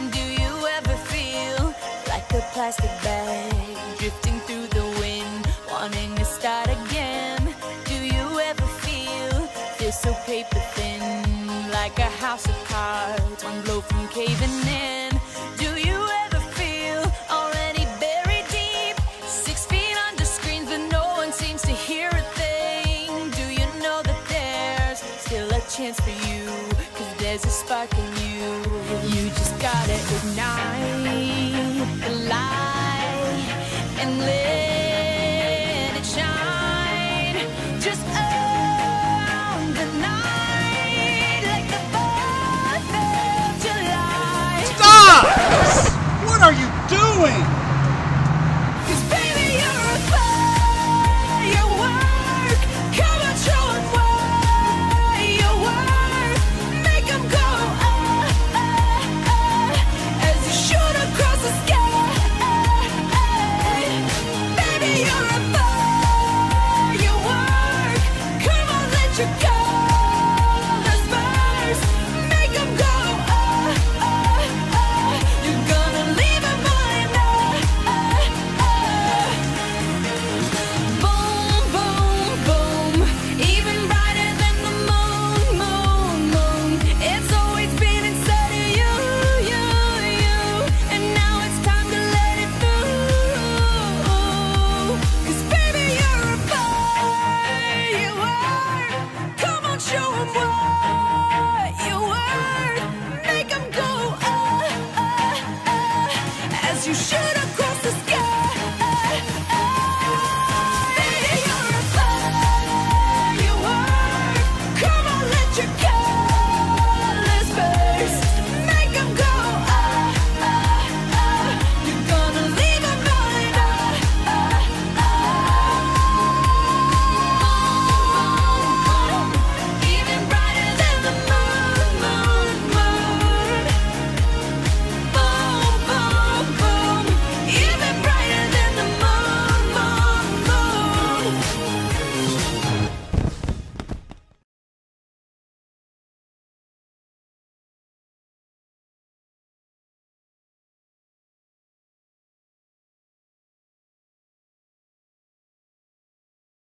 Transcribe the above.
Do you ever feel like a plastic bag drifting through the wind, wanting to start again? Do you ever feel so paper thin, like a house of cards, one blow from caving in? Do you ever feel already buried deep, 6 feet under screens, but no one seems to hear a thing? Do you know that there's still a chance for you, 'cause there's a spark in you, you just gotta ignite.